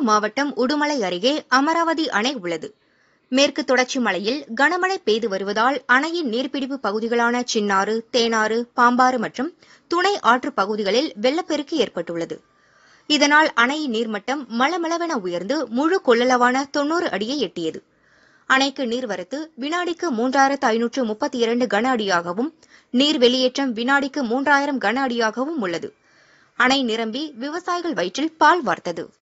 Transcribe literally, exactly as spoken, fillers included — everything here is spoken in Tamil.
மாவட்டம் உடுமலை அருகே அமராவதி அணை உள்ளது. மேற்கு தொடர்ச்சி மலையில் கனமழை பெய்து வருவதால் அணையின் நீர்பிடிப்பு பகுதிகளான சின்னாறு, தேனாறு, பாம்பாறு மற்றும் துணை ஆற்று பகுதிகளில் வெள்ளப்பெருக்கு ஏற்பட்டுள்ளது. இதனால் அணையின் நீர்மட்டம் மளமளவென உயர்ந்து முழு கொள்ளளவான தொன்னூறு அடியை எட்டியது. அணைக்கு நீர்வரத்து வினாடிக்கு மூன்றாயிரத்து ஐநூற்று முப்பத்தி இரண்டு கன அடியாகவும், நீர் வெளியேற்றம் வினாடிக்கு மூன்றாயிரம் கன அடியாகவும் உள்ளது. அணை நிரம்பி விவசாயிகள் வயிற்றில் பால் வார்த்தது.